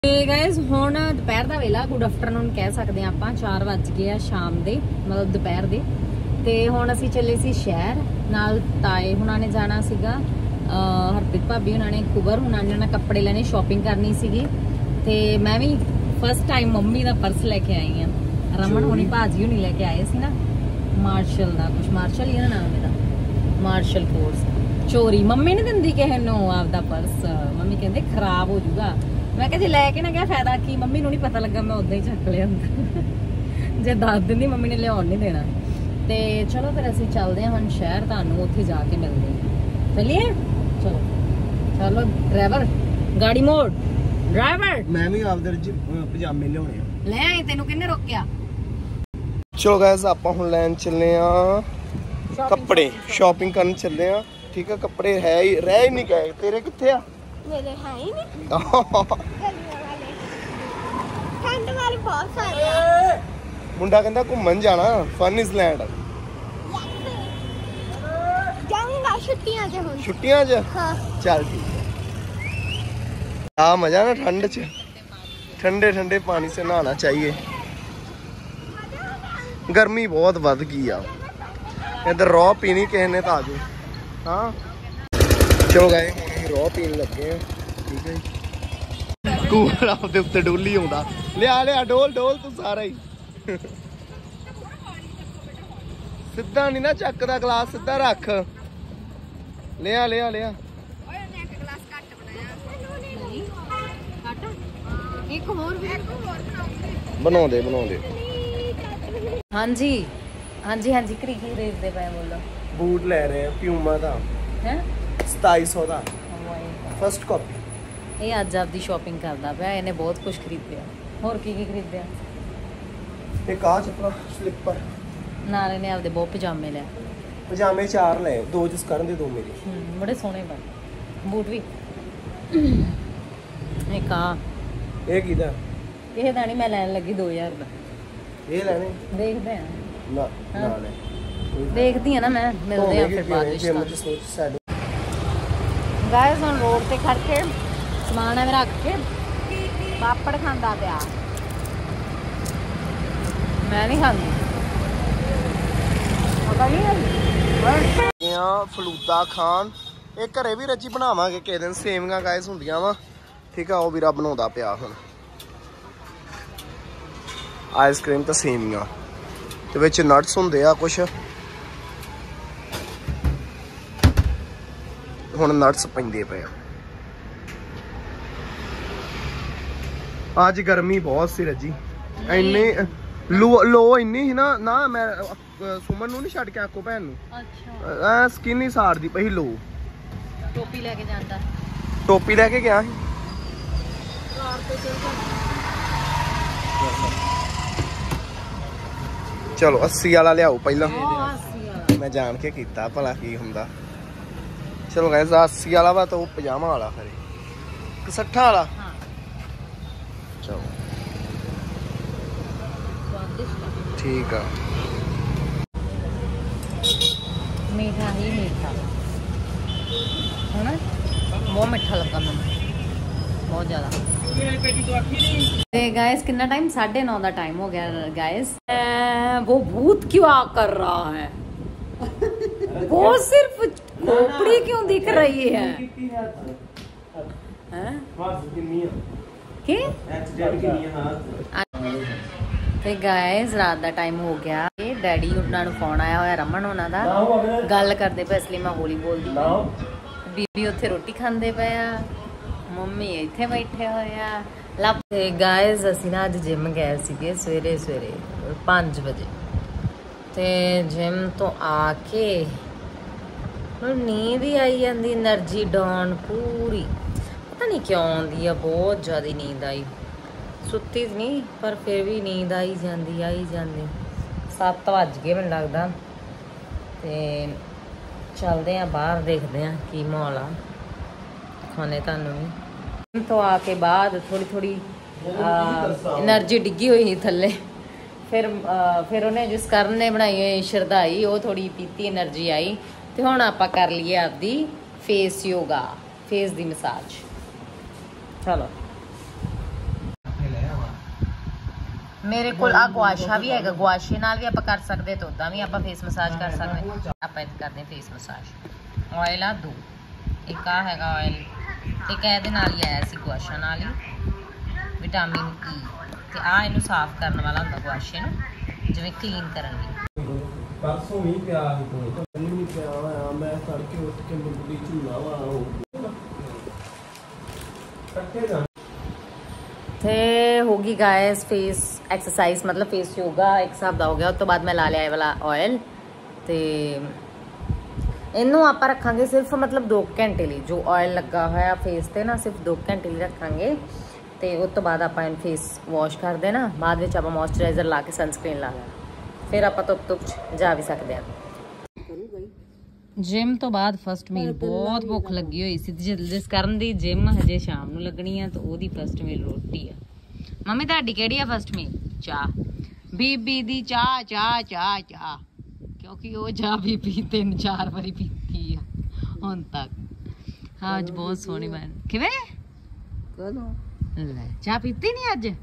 Guys हुण दोपहर का वेला गुड आफ्टरनून कह सकते हैं आप 4 वज गए आ शाम दे मतलब दोपहर दे ते हुण असीं चले सी शहर नाल ताए हुणां ने जाना सीगा हरप्रीत भाभी हुणां ने कुबर हुणां ने कपड़े लेने शॉपिंग करनी सीगी ते मैं भी फर्स्ट टाइम मम्मी दा पर्स लेके आई हां रमन हुणी भाजी हुणी लेके आए सी ना मार्शल दा कुछ मार्शल ही ना नाम मेरा मार्शल कोर्स चोरी मम्मी नहीं दिंदी किसे नूं आपदा पर्स मम्मी कहंदे खराब हो जूगा मैं कहा जी लैके ना क्या फायदा की मम्मी नहीं पता लगा मैं उदा ही चक लिया जे दस दिन मम्मी ने लिया नहीं देना तो चलो फिर असं चलते हैं हम शहर तुहानू उत्थे जाके मिलते हैं चलिए चलो चलो ड्राइवर गाड़ी मोड़ ड्राइवर मैं भी आपदे पजामे लियाने ले आई तेनू किन्ने रोकिया। चलो गाइस आपां हुण लैन चले आ कपड़े शॉपिंग करन चले आ ठीक है कपड़े है ही रह ही नहीं गए तेरे कित्थे आ मेरे है ही नहीं ठंड वाली बहुत सारी मुंडा कहंदा घूमन जाना फर्निसलैंड जाऊंगा छुट्टियां च हुण छुट्टियां च हां चल ठीक है आ मजा ना ठंड च ठंडे ठंडे पानी से नहाना चाहिए गर्मी बहुत बढ़ गई आ इधर रॉ पीनी किसी ने तो आ जाओ हाँ चलो गए रॉ पीन लगे ठीक है कूलर आपदे उत्ते डोली आउंदा लिया लिया डोल डोल तू सारा ही सीधा नहीं ना चकदा ग्लास सीधा रख लिया लिया लिया बना दे हाँ जी हाँ जी हाँ जी की खरीदते पे बोलो बूट ले रहे हैं प्यूमा का है 2700 का फर्स्ट कॉपी ये अज आपकी शॉपिंग करता पाया इन्हें बहुत कुछ खरीदया होर की खरीदया एक आ चप्पल स्लीपर नाल इन्हें आपदे बहुत पजामे लिया पजामे 4 ले 2 जिस करन दे 2 मेरी बड़े सोहने पर बूट भी एक आ ये कीदा किसे दा नहीं मैं लैन लगी 2000 दा ये लेने देखते हैं ना ना ले देखती है ना मैं मिलते हैं फिर बाद में गाइस हम रोड पे खड़ के समान है रख के पापड़ खांदा पिया मैं नहीं खांदी पता नहीं फलूदा खान एक घरे भी रची बनावांगे किस दिन सेवियां गाइस हुंदियां वा ठीक है वो वीरा बनाउंदा पिया हुण आइसक्रीम तो सेवियां ते विच नट्स हुंदे आ कुछ हुण नट्स पैंदे पे आज गर्मी बहुत सी रजी इन्नी लो इन्नी ही ना मैं सुमन नहीं छड़ के आखो भैन अच्छा स्किन ही साड़दी पई लो टोपी लेके जांदा टोपी लेके गया चलो 80 वाला लियाओ पहला मैं जान के कीता भला की हुंदा चलो गाइस 80 वाला वा तो 50 वाला खरे 60 वाला चलो ठीक है मीठा ही मीठा है ना बहुत मीठा लगा मैंने बहुत ज्यादा गाइस कितना टाइम 9:30 का टाइम हो गया गाइस वो भूत क्यों कर रहा है वो सिर्फ खोपड़ी क्यों दिख रही है ते गाइस रात का टाइम हो गया डैडी उन्होंने फोन आया हुआ रमन होना दा गल करते पे इसलिए मैं हौली बोलदी बीबी उत्थे रोटी खांदे पे मम्मी इत्थे बैठे होए गाइस असी ना अज जिम गए सीगे सवेरे सवेरे 5 बजे ते जिम तो आके नींद ही आई जाती एनर्जी डाउन पूरी पता नहीं क्यों आती है बहुत ज़्यादा नींद आई सुती नहीं पर फिर भी नींद आई जाती 7 वज गए मैनूं लगदा ते चलते हैं बाहर देखते हैं की माहौल आ खाने तुहानूं भी तो आके बाद थोड़ी एनर्जी डिग्गी हुई थी थल्ले फिर उन्हें जिस करण ने बनाई हुई शरदाई वो थोड़ी पीती एनर्जी आई तो हुण आपां कर लीए आपदी फेस योगा फेस दी मसाज चलो ਮੇਰੇ ਕੋਲ ਆ ਗੁਆਸ਼ਾ ਵੀ ਹੈਗਾ, ਗੁਆਸ਼ੇ ਨਾਲ ਵੀ ਆਪਾਂ ਕਰ ਸਕਦੇ ਤੇ ਉਦਾਂ ਵੀ ਆਪਾਂ ਫੇਸ ਮਸਾਜ ਕਰ ਸਕਦੇ। ਆਪਾਂ ਇੱਥੇ ਕਰਦੇ ਫੇਸ ਮਸਾਜ। ਆਇਲ ਆ 2, ਇੱਕ ਆ ਹੈਗਾ ਆਇਲ, ਇੱਕ ਇਹਦੇ ਨਾਲ ਹੀ ਆਇਆ ਸੀ ਗੁਆਸ਼ਾ ਨਾਲ ਹੀ, ਵਿਟਾਮਿਨ E, ਤੇ ਆ ਇਹਨੂੰ ਸਾਫ਼ ਕਰਨ ਵਾਲਾ ਹੁੰਦਾ ਗੁਆਸ਼ੇ ਨੂੰ, ਜਿਵੇਂ ਕਲੀਨ ਕਰਨ ਲਈ। ਪਰਸੋਂ ਵੀ ਪਿਆ ਸੀ ਤੂੰ ਨਹੀਂ ਪਿਆ ਹੋਇਆ, ਮੈਂ ਤੜਕੇ ਉੱਠ ਕੇ ਮੁੰਡੀ ਝੂਲਾ ਵਾ ਕੱਟੇ ਜਾ ਤੇ ਹੋ ਗਈ ਗਾਇਸ ਫੇਸ ਐਕਸਰਸਾਈਜ਼, ਮਤਲਬ ਫੇਸ ਯੋਗਾ ਇੱਕ ਹਿਸਾਬ ਦਾ ਹੋ ਗਿਆ। ਉਸ ਤੋਂ ਬਾਅਦ ਮੈਂ ਲਾ ਲਿਆ ਇਹ ਵਾਲਾ ਆਇਲ, ਤੇ ਇਹਨੂੰ ਆਪਾਂ ਰੱਖਾਂਗੇ ਸਿਰਫ ਮਤਲਬ 2 ਘੰਟੇ ਲਈ। ਜੋ ਆਇਲ ਲੱਗਾ ਹੋਇਆ ਫੇਸ ਤੇ ਨਾ ਸਿਰਫ 2 ਘੰਟੇ ਲਈ ਰੱਖਾਂਗੇ, ਤੇ ਉਸ ਤੋਂ ਬਾਅਦ ਆਪਾਂ ਇਹਨੂੰ ਫੇਸ ਵਾਸ਼ ਕਰ ਦੇਣਾ। ਬਾਅਦ ਵਿੱਚ ਆਪਾਂ ਮੋਇਸਚਰਾਈਜ਼ਰ ਲਾ ਕੇ ਸਨਸਕ੍ਰੀਨ ਲਾ ਲੈਣਾ, ਫਿਰ ਆਪਾਂ ਧੁੱਪ ਜਾ ਵੀ ਸਕਦੇ ਹਾਂ। ਜਿਮ ਤੋਂ ਬਾਅਦ ਫਸਟ ਮੀਲ, ਬਹੁਤ ਭੁੱਖ ਲੱਗੀ ਹੋਈ ਸੀ ਜਿਸ ਕਾਰਨ ਦੀ ਜਿਮ ਹਜੇ ਸ਼ਾਮ ਨੂੰ ਲੱਗਣੀ ਆ, ਤੇ ਉਹਦੀ ਫਸਟ ਮੀਲ ਰੋਟੀ ਆ। ਮੰਮੀ ਤੁਹਾਡੀ ਕਿਹੜੀ ਆ ਫਸਟ ਮੀਲ? ਚਾਹ, ਬੀਬੀ ਦੀ ਚਾਹ ਚਾਹ ਚਾਹ ਚਾਹ, ਕਿਉਂਕਿ ਉਹ ਚਾਹ ਬੀਬੀ 3-4 ਵਾਰੀ ਪੀਤੀ ਆ ਹੁਣ ਤੱਕ। ਹਾਂ ਅੱਜ ਬਹੁਤ ਸੋਹਣੀ ਬਣ। ਕਿਵੇਂ ਕਦੋਂ ਲੈ ਚਾਹ ਪੀਤੀ ਨਹੀਂ ਅੱਜ?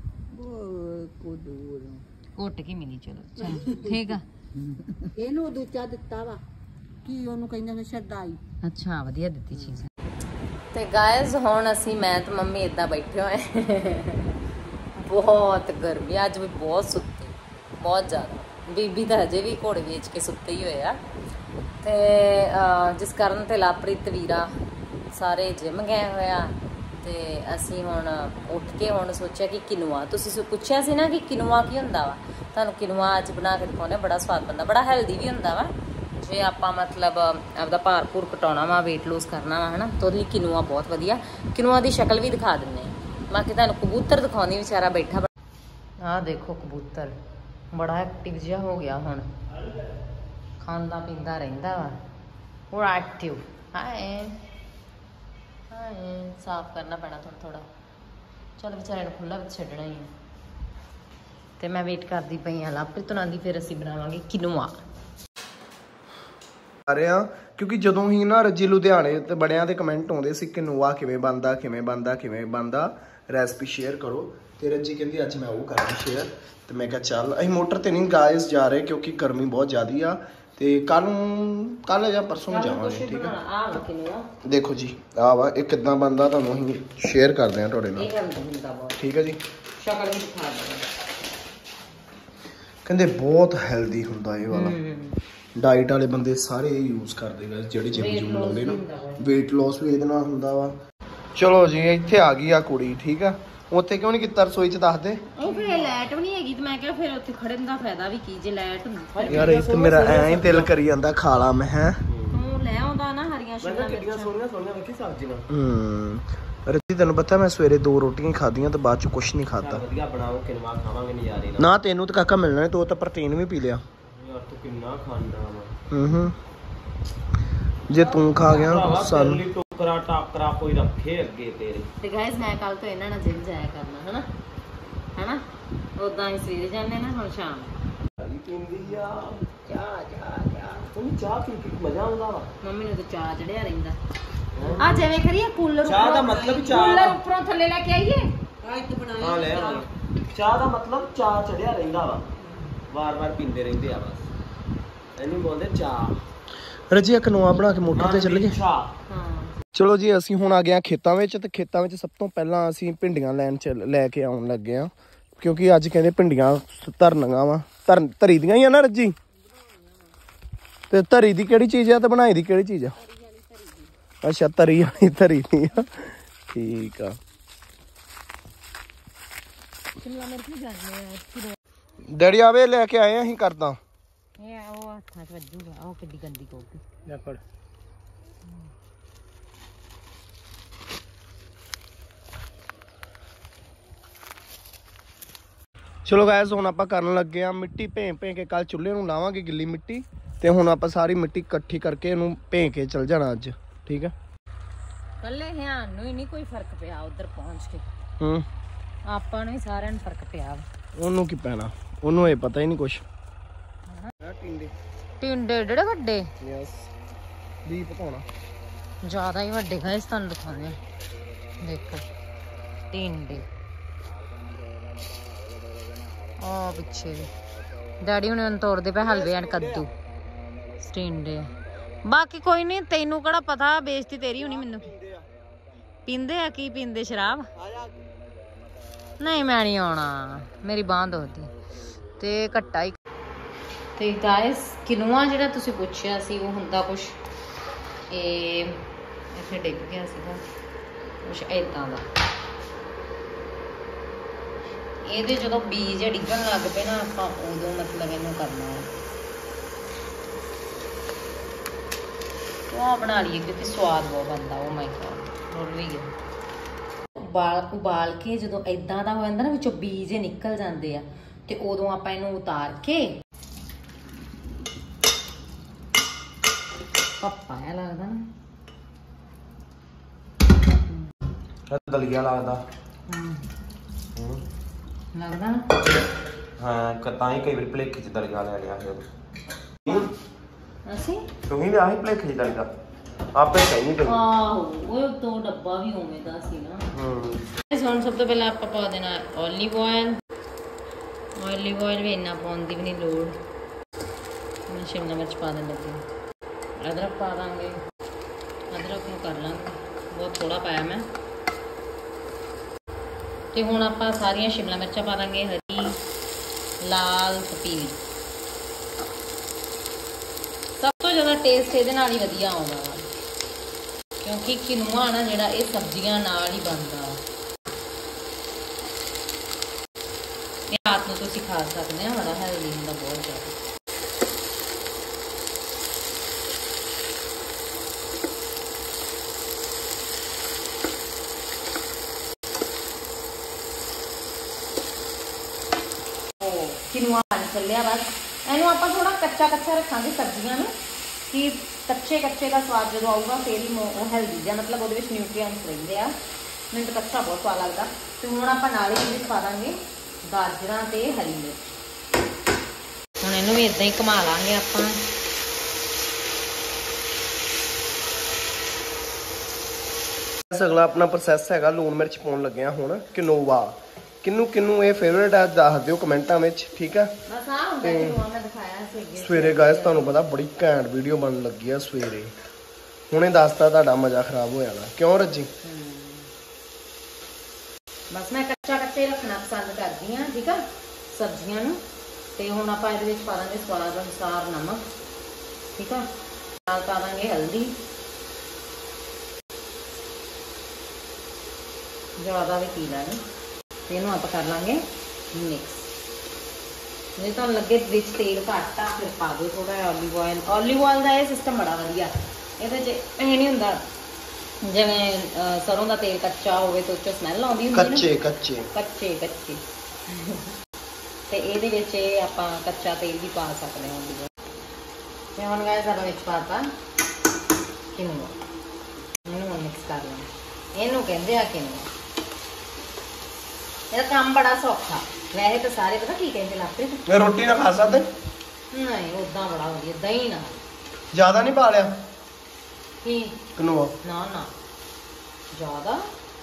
ਘੁੱਟ ਕੇ ਮਿਲੀ, ਚਲੋ ਠੀਕ ਆ। ਇਹਨੂੰ ਦੂਜਾ ਦਿੱਤਾ ਵਾ ਕੀ ਉਹਨੂੰ ਕਹਿੰਦੇ ਨੇ ਸ਼ਰਦਾਈ। ਅੱਛਾ ਵਧੀਆ ਦਿੱਤੀ ਚੀਜ਼। ਤੇ ਗਾਇਜ਼ ਹੁਣ ਅਸੀਂ ਮੈਂ ਤੇ ਮੰਮੀ ਇਦਾਂ ਬੈਠੇ ਹੋਏ, ਬਹੁਤ ਗਰਮੀ ਅੱਜ ਵੀ, ਬਹੁਤ ਸੁੱਤੀ, ਬਹੁਤ ਜ਼ਿਆਦਾ। ਬੀਬੀ ਤਾਂ ਹਜੇ ਵੀ ਘੋੜੇ ਵੇਚ ਕੇ ਸੁੱਤੇ ਹੀ ਹੋਏ ਆ, ਤੇ ਜਿਸ ਕਾਰਨ ਤੇ ਲਾਪ੍ਰੀਤ ਵੀਰਾ ਸਾਰੇ ਜਿਮ ਗਏ ਹੋਏ ਆ। ਤੇ ਅਸੀਂ ਹੁਣ ਉੱਠ ਕੇ ਹੁਣ ਸੋਚਿਆ ਕਿ ਕਿਨੂਆ, ਤੁਸੀਂ ਪੁੱਛਿਆ ਸੀ ਨਾ ਕਿ ਕਿਨੂਆ ਕੀ ਹੁੰਦਾ ਵਾ, ਤੁਹਾਨੂੰ ਕਿਨੂਆ ਅੱਜ ਬਣਾ ਕੇ ਦਿਖਾਉਂਦੇ। ਬੜਾ ਸਵਾਦ ਬਣਦਾ, ਬੜਾ ਹੈਲਦੀ ਵੀ ਹੁੰਦਾ ਵਾ। ਜੇ ਆਪਾਂ ਮਤਲਬ ਆਪਦਾ ਭਾਰ ਭੂਰ ਘਟਾਉਣਾ ਵਾ, weight lose ਕਰਨਾ ਵਾ, ਹੈ ਨਾ, ਤਾਂ ਉਹਦੇ ਲਈ ਕਿਨੂਆ ਬਹੁਤ ਵਧੀਆ। ਕਿਨੂਆ ਦੀ ਸ਼ਕਲ ਵੀ ਦਿਖਾ ਦਿੰਦੇ ਹਾਂ। ਬਾਕੀ ਤੁਹਾਨੂੰ ਕਬੂਤਰ ਦਿਖਾਉਂਦੀ, ਵਿਚਾਰਾ ਬੈਠਾ। ਆਹ ਦੇਖੋ ਕਬੂਤਰ ਬੜਾ ਐਕਟਿਵ ਜਿਹਾ ਹੋ ਗਿਆ ਹੁਣ, ਖਾਂਦਾ ਪੀਂਦਾ ਰਹਿੰਦਾ ਵਾ, ਹੋਰ ਐਕਟਿਵ। ਹਾਏ ਸਾਫ਼ ਕਰਨਾ ਪੈਣਾ ਥੋੜਾ। ਚਲ ਵਿਚਾਰੇ ਨੂੰ ਖੁੱਲਾ ਵਿੱਚ ਛੱਡਣਾ ਹੀ ਹੈ। ਤੇ ਮੈਂ ਵੇਟ ਕਰਦੀ ਪਈ ਹਾਂ ਲਾਪ੍ਰੀਤ ਹੋਣਾ ਦੀ, ਫਿਰ ਅਸੀਂ ਬਣਾਵਾਂਗੇ ਕਿਨੂਆ। ਆ ਰਹੇ ਆ ਕਿਉਂਕਿ ਜਦੋਂ ਹੀ ਨਾ ਰੱਜੀ ਲੁਧਿਆਣੇ ਤੇ ਬੜਿਆਂ ਦੇ ਕਮੈਂਟ ਆਉਂਦੇ ਸੀ ਕਿਨੂਆ ਕਿਵੇਂ ਬਣਦਾ ਰੈਸਪੀ ਸ਼ੇਅਰ ਕਰੋ। ਤੇ ਰੱਜੀ ਕਹਿੰਦੀ ਅੱਜ ਮੈਂ ਉਹ ਕਰਾਂ ਸ਼ੇਅਰ, ਤੇ ਮੈਂ ਕਿਹਾ ਚੱਲ। ਅਸੀਂ ਮੋਟਰ ਤੇ ਨਹੀਂ ਗਾਇਸ ਜਾ ਰਹੇ ਕਿਉਂਕਿ ਗਰਮੀ ਬਹੁਤ ਜ਼ਿਆਦੀ ਆ, ਤੇ ਕੱਲ ਜਾਂ ਪਰਸੋਂ ਨੂੰ ਜਾਵਾਂਗੇ, ਠੀਕ ਹੈ। ਦੇਖੋ ਜੀ ਆ ਵਾ ਇਹ ਕਿੱਦਾਂ ਬਣਦਾ, ਤੁਹਾਨੂੰ ਅਸੀਂ ਸ਼ੇਅਰ ਕਰਦੇ ਹਾਂ ਤੁਹਾਡੇ ਨਾਲ, ਠੀਕ ਹੈ ਜੀ। ਸ਼ਕਲ ਵੀ ਦਿਖਾ ਦਿੰਦੇ, ਕਹਿੰਦੇ ਬਹੁਤ ਹੈਲਦੀ ਹੁੰਦਾ ਇਹ ਵਾਲਾ, ਡਾਈਟ ਵਾਲੇ ਬੰਦੇ ਸਾਰੇ ਇਹ ਯੂਜ਼ ਕਰਦੇ ਗਾ, ਜਿਹੜੇ ਜਿਮ ਜੂਮ ਲਾਉਂਦੇ ਨਾ। weight loss ਵੀ ਇਹਦੇ ਨਾਲ ਹੁੰਦਾ ਵਾ। ਚਲੋ ਜੀ ਇੱਥੇ ਆ ਗਈ ਆ ਕੁੜੀ, ਠੀਕ ਆ। ਉੱਥੇ ਕਿਉਂ ਨਹੀਂ ਕੀਤਾ ਰਸੋਈ ਚ, ਦੱਸ ਦੇ। ਉਹ ਫਿਰ ਲਾਈਟ ਵੀ ਨਹੀਂ ਹੈਗੀ, ਤੇ ਮੈਂ ਕਿਹਾ ਫਿਰ ਉੱਥੇ ਖੜਨ ਦਾ ਫਾਇਦਾ ਵੀ ਕੀ ਜੇ ਲਾਈਟ ਹੁੰਦੀ। ਯਾਰ ਇੱਥੇ ਮੇਰਾ ਐਂ ਹੀ ਦਿਲ ਕਰੀ ਜਾਂਦਾ ਖਾ ਲਾ ਮੈਂ, ਹੈ ਤੂੰ ਲੈ ਆਉਂਦਾ ਨਾ ਹਰੀਆਂ ਸ਼ਿਮਲਾ ਮਿਰਚਾਂ। ਸੋਹਣੀਆਂ ਵੇਖੀ ਸਬਜ਼ੀਆਂ। ਰੱਜੀ ਤੈਨੂੰ ਪਤਾ ਮੈਂ ਸਵੇਰੇ 2 ਰੋਟੀਆਂ ਖਾਧੀਆਂ ਤੇ ਬਾਅਦ ਚ ਕੁਛ ਨਹੀਂ ਖਾਧਾ। ਵਧੀਆ ਬਣਾਓ, ਕਿਨਵਾ ਖਾਵਾਂਗੇ ਨਜ਼ਾਰੇ ਨਾਲ। ਨਾ ਤੈਨੂੰ ਤਾਂ ਕਾਕਾ ਮਿਲਣਾ, ਤੂੰ ਤਾਂ ਪ੍ਰੋਟੀਨ ਵੀ ਪੀ ਲਿਆ। ਯਾਰ ਤੂੰ ਕਿੰਨਾ ਖਾਂਦਾ ਵਾ। ਜੇ ਤੂੰ ਖਾ ਗਿਆ ਸਾਨੂੰ ਟੋਕਰਾ ਟਾਕਰਾ ਕੋਈ ਰੱਖੇ ਅੱਗੇ ਤੇਰੇ। ਤੇ ਗਾਇਸ ਮੈਂ ਕੱਲ ਤੋਂ ਇਹਨਾਂ ਨਾਲ ਜਿਮ ਜਾਇਆ ਕਰਨਾ, ਹਨਾ ਉਦਾਂ ਹੀ ਸਵੇਰੇ ਜਾਂਦੇ ਨਾ, ਹੁਣ ਸ਼ਾਮ ਪੀਂਦੀ ਆ ਚਾਹ ਪੀ ਕੇ ਮਜ਼ਾ ਆਉਂਦਾ ਵਾ। ਮੰਮੀ ਨੂੰ ਤਾਂ ਚਾਹ ਚੜਿਆ ਰਹਿੰਦਾ। ਆ ਜਿਵੇਂ ਕਰੀਏ ਕੂਲਰ, ਚਾਹ ਦਾ ਮਤਲਬ ਚਾਹ ਕੂਲਰ ਉੱਪਰੋਂ ਥੱਲੇ ਲੈ ਕੇ ਆਈਏ। ਹਾਂ ਲੈ ਆਵਾਂਗੇ। ਚਾਹ ਦਾ ਮਤਲਬ ਚਾਹ ਚੜਿਆ ਰਹਿੰਦਾ ਵਾ, ਵਾਰ-ਵਾਰ ਪੀਂਦੇ ਰਹਿੰਦੇ ਆ ਬਸ, ਇਹਨੂੰ ਬੋਲਦੇ ਚਾਹ। ਰੱਜੀ ਇੱਕ ਨਵਾਂ ਬਣਾ ਕੇ ਮੋਟਰ ਤੇ ਚੱਲ ਗਏ। ਹਾਂ ਚਲੋ ਜੀ ਅਸੀਂ ਹੁਣ ਆ ਗਏ ਖੇਤਾਂ ਵਿੱਚ, ਤੇ ਖੇਤਾਂ ਵਿੱਚ ਸਭ ਤੋਂ ਪਹਿਲਾਂ ਅਸੀਂ ਭਿੰਡੀਆਂ ਲੈਣ ਚ ਲੈ ਕੇ ਆਉਣ ਲੱਗੇ ਆ, ਕਿਉਂਕਿ ਅੱਜ ਕਹਿੰਦੇ ਭਿੰਡੀਆਂ ਧਰਨੀਆਂ ਵਾ। ਧਰੀ ਦੀਆਂ ਹੀ ਆ ਨਾ ਰੱਜੀ? ਤੇ ਧਰੀ ਦੀ ਕਿਹੜੀ ਚੀਜ਼ ਆ ਤੇ ਬਣਾਈ ਦੀ ਕਿਹੜੀ ਚੀਜ਼ ਆ? ਅੱਛਾ ਧਰੀ ਵਾਲੀ ਧਰੀ ਦੀ ਆ, ਠੀਕ ਆ। ਡੈਡੀ ਆਵੇ ਲੈ ਕੇ ਆਏ ਅਸੀਂ ਕਰਦਾ। ਇਹ ਉਹ ਹੱਥਾਂ 'ਚ ਵੱਜੂਗਾ, ਉਹ ਕਿੱਡੀ ਗੰਦੀ ਕੋਕੀ। ਲੈ ਫੜ। ਚਲੋ ਗਾਇਸ ਹੁਣ ਆਪਾਂ ਕਰਨ ਲੱਗੇ ਆ ਮਿੱਟੀ ਭੇਂ ਕੇ, ਕੱਲ ਚੁੱਲ੍ਹੇ ਨੂੰ ਲਾਵਾਂਗੇ ਗਿੱਲੀ ਮਿੱਟੀ, ਤੇ ਹੁਣ ਆਪਾਂ ਸਾਰੀ ਮਿੱਟੀ ਇਕੱਠੀ ਕਰਕੇ ਇਹਨੂੰ ਭੇਂ ਕੇ ਚੱਲ ਜਾਣਾ ਅੱਜ, ਠੀਕ ਹੈ। ਕੱਲੇ ਹਿਆਨ ਨੂੰ ਹੀ ਨਹੀਂ ਕੋਈ ਫਰਕ ਪਿਆ ਉਧਰ ਪਹੁੰਚ ਕੇ, ਆਪਾਂ ਨੂੰ ਹੀ ਸਾਰਿਆਂ ਨੂੰ ਫਰਕ ਪਿਆ। ਉਹਨੂੰ ਕੀ ਪੈਣਾ, ਉਹਨੂੰ ਇਹ ਪਤਾ ਹੀ ਨਹੀਂ ਕੁਛ। ਟਿੰਡੇ ਏਡੇ ਵੱਡੇ, ਯੈਸ ਵੀ ਪਕਾਉਣਾ ਜ਼ਿਆਦਾ ਹੀ ਵੱਡੇ ਗਾਇਸ, ਤੁਹਾਨੂੰ ਦਿਖਾਉਂਦੇ ਆ, ਦੇਖੋ ਟਿੰਡੇ। ਉਹ ਪਿੱਛੇ ਡੈਡੀ ਹੁਣੇ ਉਹਨੂੰ ਤੋੜਦੇ ਪਏ ਹਲਵੇ ਐਂਡ ਕੱਦੂ ਸਟਿੰਡੇ। ਬਾਕੀ ਕੋਈ ਨਹੀਂ, ਤੈਨੂੰ ਕਿਹੜਾ ਪਤਾ, ਬੇਇੱਜ਼ਤੀ ਤੇਰੀ ਹੋਣੀ। ਮੈਨੂੰ ਪੀਂਦੇ ਆ, ਕੀ ਪੀਂਦੇ? ਸ਼ਰਾਬ? ਨਹੀਂ ਮੈਂ ਨਹੀਂ ਆਉਣਾ, ਮੇਰੀ ਬਾਂਹ ਦੁਖਦੀ। ਤੇ ਘੱਟਾ ਹੀ। ਤੇ ਗਾਇਸ ਕਿਨੂਆ ਜਿਹੜਾ ਤੁਸੀਂ ਪੁੱਛਿਆ ਸੀ ਉਹ ਹੁੰਦਾ ਕੁਛ ਇਹ ਇੱਥੇ ਡਿੱਗ ਗਿਆ ਸੀਗਾ ਕੁਛ ਏਦਾਂ ਦਾ। ਇਹਦੇ ਜਦੋਂ ਬੀਜ ਡਿੱਗਣ ਲੱਗ ਪਏ ਨਾ ਆਪਾਂ ਉਦੋਂ ਮਤਲਬ ਇਹਨੂੰ ਕਰਨਾ ਹੈ। ਉਹ ਬਣਾ ਲਈਏ ਕਿਉਂਕਿ ਸਵਾਦ ਬਹੁਤ ਬਣਦਾ। ਉਹ ਮਾਈ ਗॉड ਰੁੱਲ ਵੀ ਗਿਆ। ਉਬਾਲ ਕੇ ਜਦੋਂ ਏਦਾਂ ਦਾ ਹੋ ਜਾਂਦਾ ਨਾ, ਵਿੱਚੋਂ ਬੀਜ ਨਿਕਲ ਜਾਂਦੇ ਆ, ਤੇ ਉਦੋਂ ਆਪਾਂ ਇਹਨੂੰ ਉਤਾਰ ਕੇ ਪਪਾਇਆ ਲੱਗਦਾ ਨਾ, ਦਲੀਆ ਲੱਗਦਾ। ਲੱਗਦਾ ਨਾ। ਹਾਂ ਤਾਂ ਹੀ ਕਈ ਵਾਰ ਭਲੇਖੇ ਚ ਦਲੀਆ ਲੈ ਲਿਆ ਫਿਰ। ਅਸੀਂ ਤੂੰ ਹੀ ਲਿਆ ਸੀ ਭਲੇਖੇ ਚ ਦਲੀਆ, ਆਪੇ ਕਹੀ ਨਹੀਂ ਕਰੀ। ਆਹੋ ਉਹ ਤੋਂ ਡੱਬਾ ਵੀ ਉਵੇਂ ਦਾ ਸੀ ਨਾ। ਹੁਣ ਸਭ ਤੋਂ ਪਹਿਲਾਂ ਆਪਾਂ ਪਾ ਦੇਣਾ ਓਲੀਵ ਆਇਲ। ਓਲੀਵ ਆਇਲ ਵੀ ਇੰਨਾ ਪਾਉਣ ਦੀ ਵੀ ਨਹੀਂ ਲੋੜ। ਮੈਂ ਸ਼ਿਮਲਾ ਮਿਰਚ ਪਾ ਦੇਣ ਲੱਗੀ। ਅਦਰਕ ਪਾ ਦਾਂਗੇ, ਅਦਰਕ ਨੂੰ ਕਰ ਲਾਂਗੇ, ਬਹੁਤ ਥੋੜਾ ਪਾਇਆ ਮੈਂ। ਤੇ ਹੁਣ ਆਪਾਂ ਸਾਰੀਆਂ ਸ਼ਿਮਲਾ ਮਿਰਚਾਂ ਪਾ ਦਾਂਗੇ, ਹਰੀ, ਲਾਲ ਤੇ ਪੀਲੀ। ਸਭ ਤੋਂ ਜ਼ਿਆਦਾ ਟੇਸਟ ਇਹਦੇ ਨਾਲ ਹੀ ਵਧੀਆ ਆਉਂਦਾ ਵਾ, ਕਿਉਂਕਿ ਕਿਨੂਆ ਨਾ ਜਿਹੜਾ ਇਹ ਸਬਜ਼ੀਆਂ ਨਾਲ ਹੀ ਬਣਦਾ। ਇਹ ਰਾਤ ਨੂੰ ਤੁਸੀਂ ਖਾ ਸਕਦੇ ਆ, ਬੜਾ ਹੈਲਦੀ ਹੁੰਦਾ ਬਹੁਤ ਜ਼ਿਆਦਾ। ਕਿਨੂਆ ਬਣ ਚੱਲਿਆ। ਬਸ ਇਹਨੂੰ ਆਪਾਂ ਥੋੜਾ ਕੱਚਾ ਰੱਖਾਂਗੇ ਸਬਜ਼ੀਆਂ ਨੂੰ, ਕਿ ਕੱਚੇ ਦਾ ਸਵਾਦ ਜਦੋਂ ਆਊਗਾ ਫੇਰ ਹੀ ਉਹ ਹੈਲਦੀ ਜਿਹਾ, ਮਤਲਬ ਉਹਦੇ ਵਿੱਚ ਨਿਊਟ੍ਰੀਐਂਟਸ ਰਹਿੰਦੇ ਆ। ਮੈਨੂੰ ਤਾਂ ਕੱਚਾ ਬਹੁਤ ਸਵਾਦ ਲੱਗਦਾ। ਤੇ ਹੁਣ ਆਪਾਂ ਨਾਲ ਹੀ ਵਿੱਚ ਪਾ ਦਾਂਗੇ ਗਾਜਰਾਂ ਤੇ ਹਰੀ ਮਿਰਚ। ਹੁਣ ਇਹਨੂੰ ਵੀ ਇਦਾਂ ਹੀ ਘੁਮਾ ਲਾਂਗੇ ਆਪਾਂ। ਅਗਲਾ ਆਪਣਾ ਪ੍ਰੋਸੈਸ ਹੈਗਾ ਲੂਣ ਮਿਰਚ ਪਾਉਣ ਲੱਗਿਆ ਹੁਣ ਕਿਨੋਵਾ। ਕਿੰਨੂੰ ਇਹ ਫੇਵਰੇਟ ਹੈ ਦੱਸ ਦਿਓ ਕਮੈਂਟਾਂ ਵਿੱਚ, ਠੀਕ ਹੈ। ਬਸ ਆ ਹੁੰਦਾ ਕਿਨੂਆ ਮੈਂ ਦਿਖਾਇਆ ਸੀ ਅੱਗੇ। ਸਵੇਰੇ ਗਾਇਸ ਤੁਹਾਨੂੰ ਪਤਾ ਬੜੀ ਘੈਂਟ ਵੀਡੀਓ ਬਣਨ ਲੱਗੀ ਆ ਸਵੇਰੇ। ਹੁਣੇ ਦੱਸਤਾ ਤੁਹਾਡਾ ਮਜ਼ਾ ਖਰਾਬ ਹੋ ਜਾਣਾ, ਕਿਉਂ ਰੱਜੀ? ਬਸ ਮੈਂ ਕੱਚੇ ਰੱਖਣਾ ਪਸੰਦ ਕਰਦੀ ਹਾਂ, ਠੀਕ ਆ, ਸਬਜ਼ੀਆਂ ਨੂੰ। ਤੇ ਹੁਣ ਆਪਾਂ ਇਹਦੇ ਵਿੱਚ ਪਾ ਦਾਂਗੇ ਸਵਾਦ ਅਨੁਸਾਰ ਨਮਕ, ਠੀਕ ਆ, ਨਾਲ ਪਾ ਦਾਂਗੇ ਹਲਦੀ। ਜ਼ਿਆਦਾ ਵੀ ਪੀ ਲਾਂਗੇ। ਤੇ ਇਹਨੂੰ ਆਪਾਂ ਕਰ ਲਾਂਗੇ ਮਿਕਸ। ਜੇ ਤੁਹਾਨੂੰ ਲੱਗੇ ਵਿੱਚ ਤੇਲ ਘੱਟ ਆ ਫਿਰ ਪਾ ਦਿਓ ਥੋੜਾ ਓਲੀਵ ਆਇਲ। ਓਲੀਵ ਆਇਲ ਦਾ ਇਹ ਸਿਸਟਮ ਬੜਾ ਵਧੀਆ। ਇਹਦੇ 'ਚ ਇਹ ਨਹੀਂ ਹੁੰਦਾ ਜਿਵੇਂ ਸਰੋਂ ਦਾ ਤੇਲ ਕੱਚਾ ਹੋਵੇ ਤਾਂ ਉੱਚੋਂ ਸਮੈਲ ਆਉਂਦੀ ਹੁੰਦੀ ਨਾ। ਕੱਚੇ ਤੇ ਇਹਦੇ ਵਿੱਚ ਇਹ ਆਪਾਂ ਕੱਚਾ ਤੇਲ ਵੀ ਪਾ ਸਕਦੇ ਹਾਂ। ਤੇ ਹੁਣ ਗਾਇਸ ਆਪਾਂ ਵਿੱਚ ਪਾਤਾ ਕਿਨੂਆ। ਇਹਨੂੰ ਮਿਕਸ ਕਰ ਲੈਣਾ। ਇਹਨੂੰ ਕਹਿੰਦੇ ਆ ਕਿਨੂਆ। ਇਹਦਾ ਕੰਮ ਬੜਾ ਸੌਖਾ। ਵੈਸੇ ਤਾਂ ਸਾਰੇ ਪਤਾ ਕੀ ਕਹਿੰਦੇ ਲਾਪਰੇ ਮੈਂ ਰੋਟੀ ਨਾਲ ਖਾ ਸਕਦੇ? ਨਹੀਂ ਉਦਾਂ ਬੜਾ ਵਧੀਆ। ਦਹੀਂ ਨਾਲ ਜ਼ਿਆਦਾ ਨਹੀਂ ਪਾ ਲਿਆ ਕੀ ਕਿਨੂਆ? ਨਾ ਜ਼ਿਆਦਾ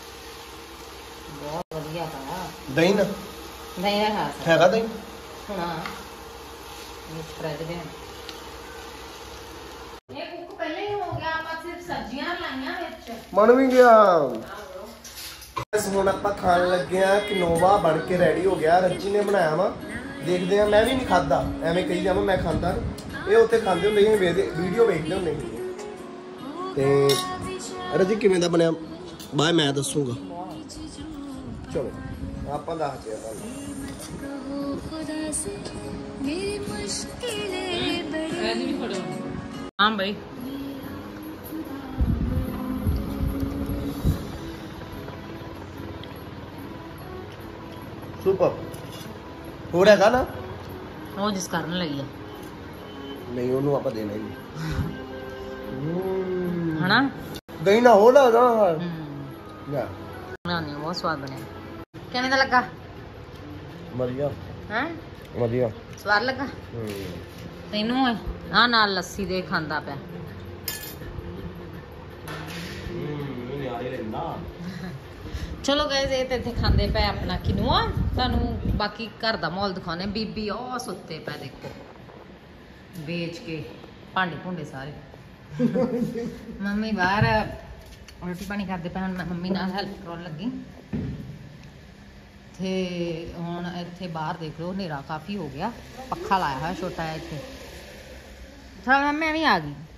ਬਹੁਤ ਵਧੀਆ ਪਾਇਆ। ਦਹੀਂ ਨਾਲ ਦਹੀਂ ਨਾਲ ਖਾ ਸਕਦੇ ਹੈਗਾ ਦਹੀਂ? ਹਾਂ ਮਿਕਸ ਕਰ ਦੇ। ਇਹ ਕੁੱਕ ਪਹਿਲੇ ਹੀ ਹੋ ਗਿਆ। ਆਪਾਂ ਸਿਰਫ ਸਬਜ਼ੀਆਂ ਲਾਈਆਂ ਵਿੱਚ। ਮਨ ਵੀ ਗਿਆ। ਹੁਣ ਆਪਾਂ ਖਾਣ ਲੱਗੇ ਆ ਕਿਨੋਵਾ ਬਣ ਕੇ ਰੈਡੀ ਹੋ ਗਿਆ। ਰੱਜੀ ਨੇ ਬਣਾਇਆ ਵਾ, ਦੇਖਦੇ ਆ। ਮੈਂ ਵੀ ਨਹੀਂ ਖਾਦਾ, ਐਵੇਂ ਕਹੀ ਜਾਵਾਂ ਮੈਂ ਖਾਂਦਾ। ਇਹ ਉੱਥੇ ਖਾਂਦੇ ਹੁੰਦੇ ਸੀ, ਵੀਡੀਓ ਵੇਖਦੇ ਹੁੰਦੇ ਸੀ। ਤੇ ਰੱਜੀ ਕਿਵੇਂ ਦਾ ਬਣਿਆ ਬਾਏ ਮੈਂ ਦੱਸੂਗਾ। ਚਲੋ ਆਪਾਂ ਦੱਸਦੇ ਆ ਹਾਂ ਬਈ। ਸੁਪਰ ਹੋ ਰਿਹਾ ਨਾ। ਉਹ ਜਿਸ ਕਰਨ ਲਈ ਆ ਨਹੀਂ ਉਹਨੂੰ ਆਪਾਂ ਦੇਣਾ ਹੀ ਹਨਾ। ਦਹੀਂ ਨਾ ਹੋ ਨਾ ਨਾ ਨਹੀਂ ਬਹੁਤ ਸਵਾਦ ਬਣਿਆ। ਕਿਵੇਂ ਦਾ ਲੱਗਾ? ਵਧੀਆ। ਹੈ ਵਧੀਆ ਸਵਾਦ ਲੱਗਾ ਤੈਨੂੰ? ਆ ਨਾਲ ਲੱਸੀ ਦੇ ਖਾਂਦਾ ਪਿਆ। ਚਲੋ ਗਾਇਜ਼ ਇਹ ਤੇ ਇੱਥੇ ਖਾਂਦੇ ਪਏ ਆਪਣਾ ਕਿਨੂਆ। ਤੁਹਾਨੂੰ ਬਾਕੀ ਘਰ ਦਾ ਮਾਹੌਲ ਦਿਖਾਉਣੇ। ਬੀਬੀ ਉਹ ਸੁੱਤੇ ਪਏ ਦੇਖੋ ਵੇਚ ਕੇ ਭਾਂਡੇ ਭੁੰਡੇ ਸਾਰੇ। ਮੰਮੀ ਬਾਹਰ ਰੋਟੀ ਪਾਣੀ ਕਰਦੇ ਪਏ। ਹੁਣ ਮੈਂ ਮੰਮੀ ਨਾਲ ਹੈਲਪ ਕਰਾਉਣ ਲੱਗੀ ਤੇ ਹੁਣ ਇੱਥੇ ਬਾਹਰ ਦੇਖ ਲਓ ਹਨੇਰਾ ਕਾਫੀ ਹੋ ਗਿਆ। ਪੱਖਾ ਲਾਇਆ ਹੋਇਆ ਛੋਟਾ ਜਿਹਾ ਇੱਥੇ। ਚਲ ਮੰਮੀ ਮੈਂ ਵੀ ਆ ਗਈ।